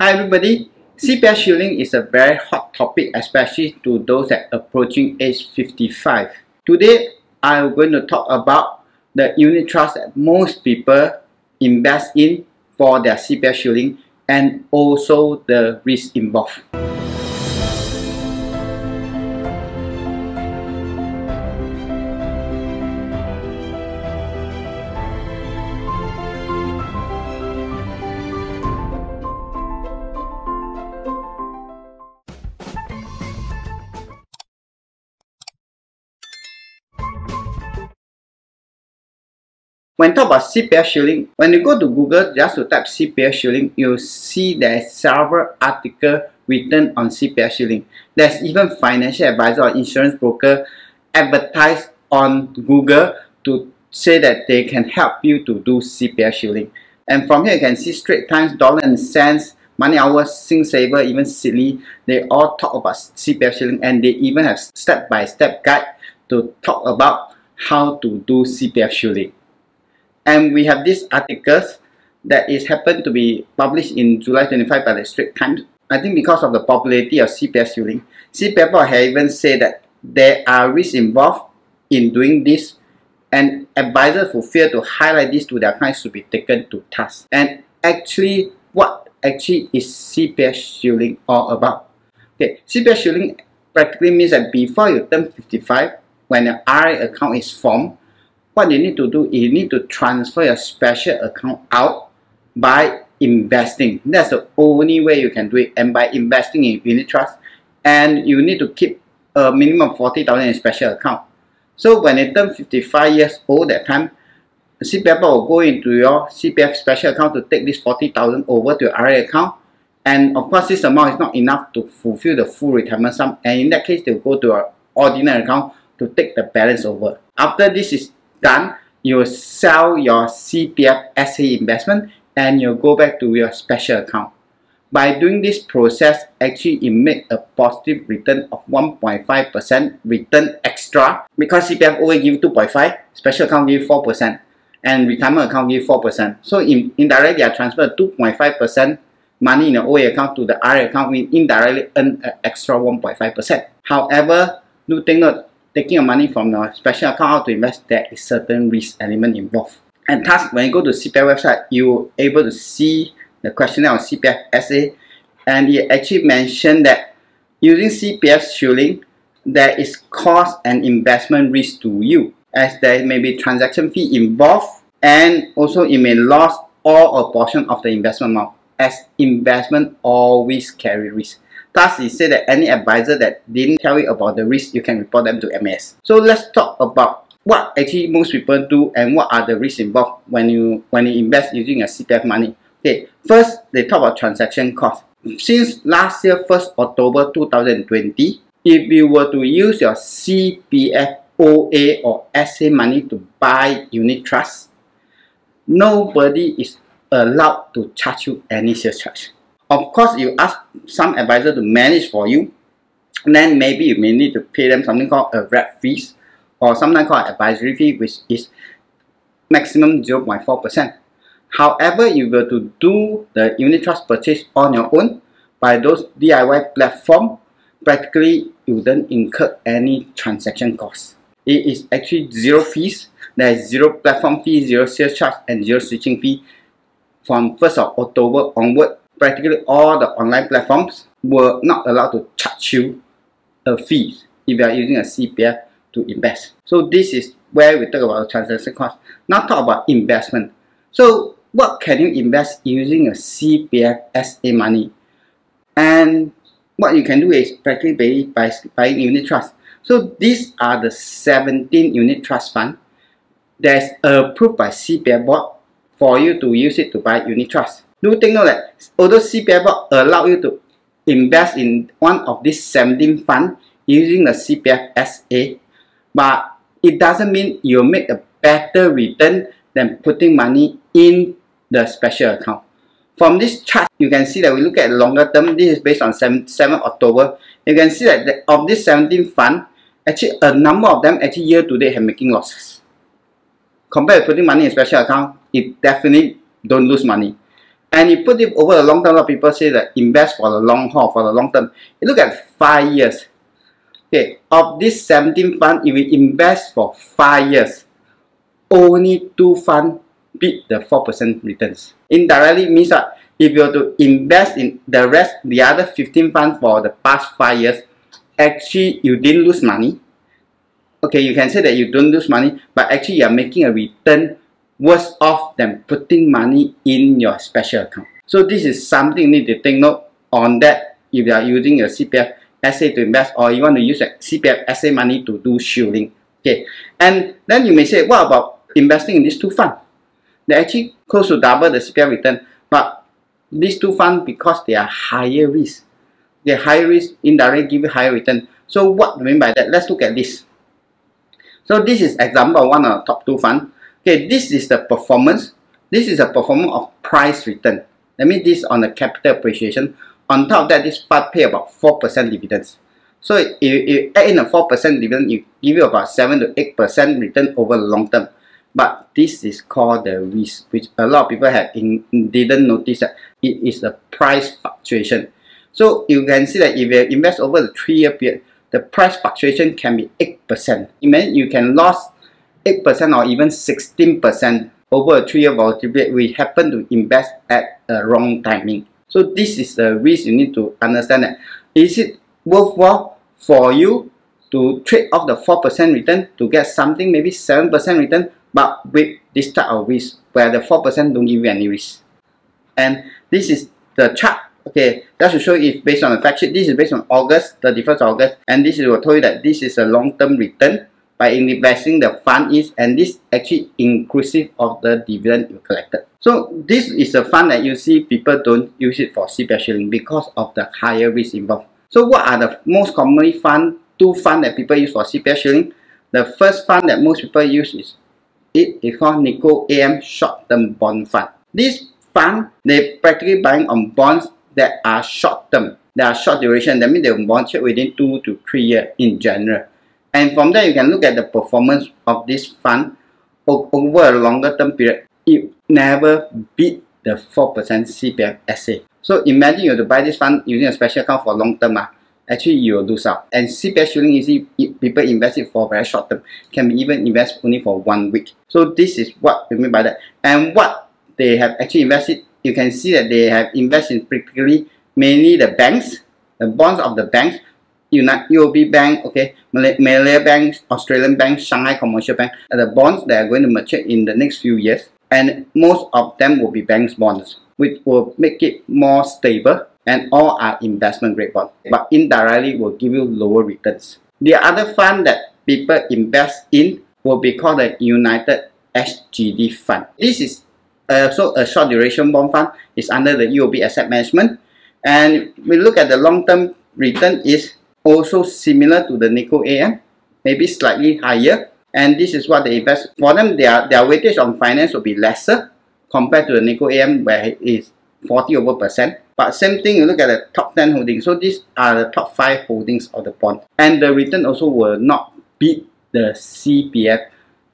Hi everybody, CPF shielding is a very hot topic, especially to those that are approaching age 55. Today, I'm going to talk about the unit trust that most people invest in for their CPF shielding and also the risk involved. When talk about CPF shielding, when you go to Google just to type CPF shielding, you'll see there's several articles written on CPF shielding. There's even financial advisor or insurance broker advertise on Google to say that they can help you to do CPF shielding. And from here you can see Straits Times, Dollar and Cents, Money Hour, SingSaver, even Silly, they all talk about CPF shielding, and they even have step-by-step guide to talk about how to do CPF shielding. And we have these articles that is happened to be published in July 25 by the Straits Times. I think because of the popularity of CPF shielding, CPF Board has even said that there are risks involved in doing this, and advisors who fail to highlight this to their clients should be taken to task. And actually, what actually is CPF shielding all about? Okay, CPF shielding practically means that before you turn 55, when an RA account is formed, what you need to do is you need to transfer your special account out by investing. That's the only way you can do it, and by investing in unit trust, and you need to keep a minimum of 40,000 in special account. So when you turn 55 years old, that time CPF will go into your CPF special account to take this 40,000 over to your RA account, and of course this amount is not enough to fulfill the full retirement sum, and in that case they'll go to your ordinary account to take the balance over. After this is done, you will sell your CPF SA investment and you'll go back to your special account. By doing this process, actually it makes a positive return of 1.5% return extra, because CPF only give 2.5%, special account give 4%, and retirement account give 4%. So indirectly, I transfer 2.5% money in the OA account to the RA account, we indirectly earn an extra 1.5%. However, do take note, taking your money from your special account out to invest, there is certain risk element involved. And thus, when you go to CPF website, you're able to see the questionnaire on CPF SA, and it actually mentioned that using CPF shielding, there is cost and investment risk to you, as there may be transaction fee involved, and also it may lose all or portion of the investment amount, as investment always carry risk. Thus, it said that any advisor that didn't tell you about the risk, you can report them to MAS. So let's talk about what actually most people do and what are the risks involved when you invest using your CPF money. Okay, first they talk about transaction cost. Since last year, 1st October 2020, if you were to use your CPF OA or SA money to buy unit trust, nobody is allowed to charge you any sales charge. Of course, you ask some advisor to manage for you, then maybe you may need to pay them something called a rep fees, or sometimes called advisory fee, which is maximum 0.4%. However, if you were to do the unit trust purchase on your own by those DIY platform, practically you don't incur any transaction costs. It is actually zero fees. There is zero platform fee, zero sales charge, and zero switching fee. From 1st of October onward, practically all the online platforms were not allowed to charge you a fee if you are using a CPF to invest. So this is where we talk about transaction cost. Now talk about investment. So what can you invest using a CPF SA money? And what you can do is practically by buying unit trust. So these are the 17 unit trust fund that's approved by CPF Board for you to use it to buy unit trust. Do take note that although CPF Board allow you to invest in one of these 17 funds using the CPF SA, but it doesn't mean you'll make a better return than putting money in the special account. From this chart, you can see that we look at longer term. This is based on 7 October. You can see that of this 17 funds, actually a number of them actually year to date have making losses. Compared to putting money in special account, it definitely don't lose money. And you put it over the long term. A lot of people say that invest for the long haul, for the long term. You look at 5 years. Okay, of this 17 fund, if we invest for 5 years, only 2 funds beat the 4% returns. Indirectly means that if you were to invest in the other 15 funds for the past 5 years, actually you didn't lose money. Okay, you can say that you don't lose money, but actually you are making a return worse off than putting money in your special account. So this is something you need to take note on that if you are using your CPF SA to invest, or you want to use a CPF SA money to do shielding. Okay, and then you may say, what about investing in these 2 funds? They actually close to double the CPF return, but these 2 funds, because they are higher risk, they higher risk indirectly give you higher return. So what do I mean by that? Let's look at this. So this is example of one of the top 2 funds. Okay, this is the performance. This is a performance of price return. That means this on the capital appreciation. On top of that, this fund pay about 4% dividends. So if you add in a 4% dividend, it give you about 7 to 8% return over the long term. But this is called the risk, which a lot of people didn't notice that it is a price fluctuation. So you can see that if you invest over the 3-year period, the price fluctuation can be 8%. It means you can lose 8% or even 16% over a 3-year volatility period. We happen to invest at a wrong timing. So this is the risk you need to understand. That is it worthwhile for you to trade off the 4% return to get something maybe 7% return, but with this type of risk where the 4% don't give you any risk. And this is the chart. Okay, that should show you if based on the fact sheet. This is based on August, 31st August, and this is what told you that this is a long-term return by investing the fund is, and this actually inclusive of the dividend you collected. So this is a fund that you see people don't use it for CPF shielding because of the higher risk involved. So what are the most commonly 2 funds that people use for CPF shielding? The first fund that most people use is called Nikko AM Short-Term Bond Fund. This fund, they practically buying on bonds that are short-term, they are short duration. That means they will bond trade within 2 to 3 years in general. And from there, you can look at the performance of this fund over a longer term period. It never beat the 4% CPF SA. So imagine you have to buy this fund using a special account for long term. Actually, you will lose out. And CPF shielding is people invest it for very short term. Can be even invest only for 1 week. So this is what we mean by that. And what they have actually invested, you can see that they have invested in particularly mainly the banks, the bonds of the banks, UOB Bank, okay, Malaya Bank, Australian Bank, Shanghai Commercial Bank, are the bonds that are going to mature in the next few years. And most of them will be banks bonds, which will make it more stable, and all are investment grade bonds, but indirectly will give you lower returns. The other fund that people invest in will be called the United SGD Fund. This is also a short duration bond fund. It's under the UOB Asset Management, and we look at the long term return is also similar to the Nikko AM, maybe slightly higher. And this is what they invest. For them, their weightage on finance will be lesser compared to the Nikko AM, where it is 40%. But same thing, you look at the top 10 holdings. So these are the top 5 holdings of the bond. And the return also will not beat the CPF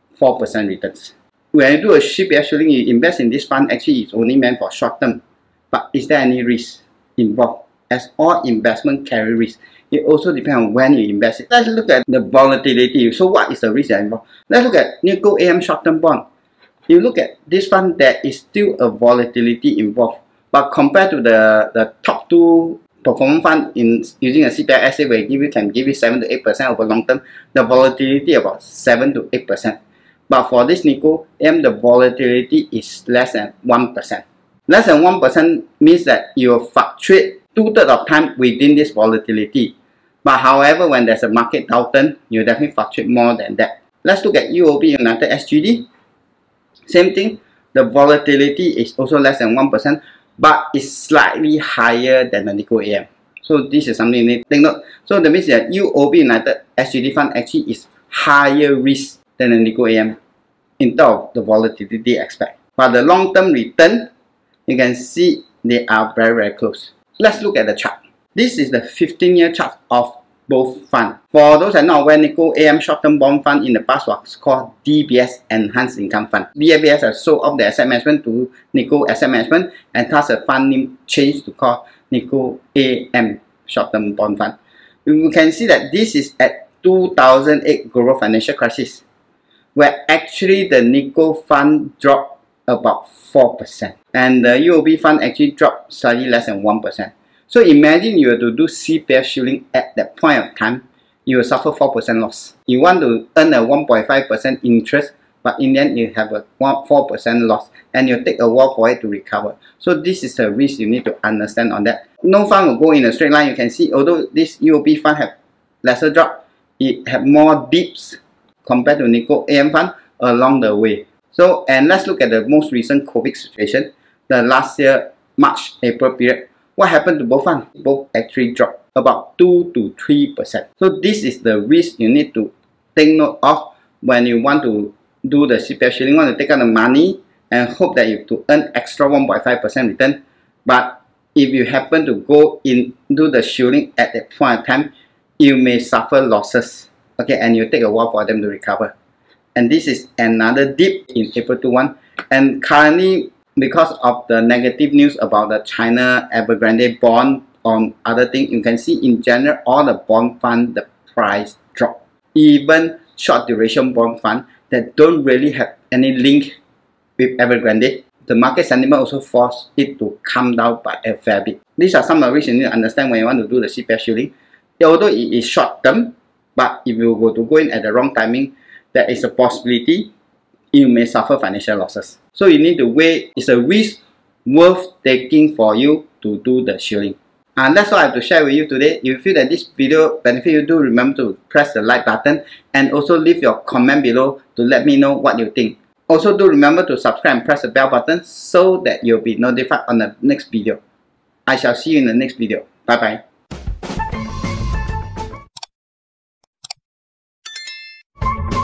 4% returns. When you do a CPF shielding, you invest in this fund, actually it's only meant for short term. But is there any risk involved? As all investment carry risk. It also depends on when you invest it. Let's look at the volatility. So what is the risk involved? Let's look at Nikko AM short-term bond. You look at this fund, there is still a volatility involved. But compared to the top 2 performance fund in using a CPF SA, where can give you 7 to 8% over long term, the volatility about 7 to 8%. But for this Nikko AM, the volatility is less than 1%. Less than 1% means that you will fluctuate 2/3 of time within this volatility. But however, when there's a market downturn, you definitely fluctuate more than that. Let's look at UOB United SGD. Same thing, the volatility is also less than 1%, but it's slightly higher than the Nikko AM. So this is something you need to take note. So that means that UOB United SGD fund actually is higher risk than the Nikko AM in terms of the volatility aspect. But the long-term return, you can see they are very, very close. Let's look at the chart. This is the 15-year chart of both funds. For those that are not aware, Nikko AM short-term bond fund in the past was called DBS Enhanced Income Fund. DBS has sold off the asset management to Nikko Asset Management, and thus the fund name changed to call Nikko AM Short-Term Bond Fund. You can see that this is at 2008 global financial crisis, where actually the Nikko fund dropped about 4%, and the UOB fund actually dropped slightly less than 1%. So imagine you were to do CPF shielding at that point of time, you will suffer 4% loss. You want to earn a 1.5% interest, but in the end you have a 4% loss, and you take a while for it to recover. So this is the risk you need to understand on that. No fund will go in a straight line. You can see, although this UOB fund have lesser drop, it have more dips compared to Nikko AM fund along the way. So, and let's look at the most recent COVID situation, the last year March, April period. What happened to both funds? Both actually dropped about 2 to 3%. So this is the risk you need to take note of when you want to do the CPF shielding. You want to take out the money and hope that you to earn extra 1.5% return. But if you happen to go in do the shielding at that point of time, you may suffer losses. Okay, and you take a while for them to recover. And this is another dip in April 21. And currently, because of the negative news about the China Evergrande bond on other things, you can see in general all the bond fund, the price drop. Even short duration bond fund that don't really have any link with Evergrande, the market sentiment also forced it to come down by a fair bit. These are some of the risks you need to understand when you want to do the CPF shielding. Although it is short term, but if you were to go in at the wrong timing, there is a possibility you may suffer financial losses. So you need to weigh, is a risk worth taking for you to do the shielding. And that's all I have to share with you today. If you feel that this video benefit you, do remember to press the like button and also leave your comment below to let me know what you think. Also do remember to subscribe and press the bell button so that you'll be notified on the next video. I shall see you in the next video. Bye bye.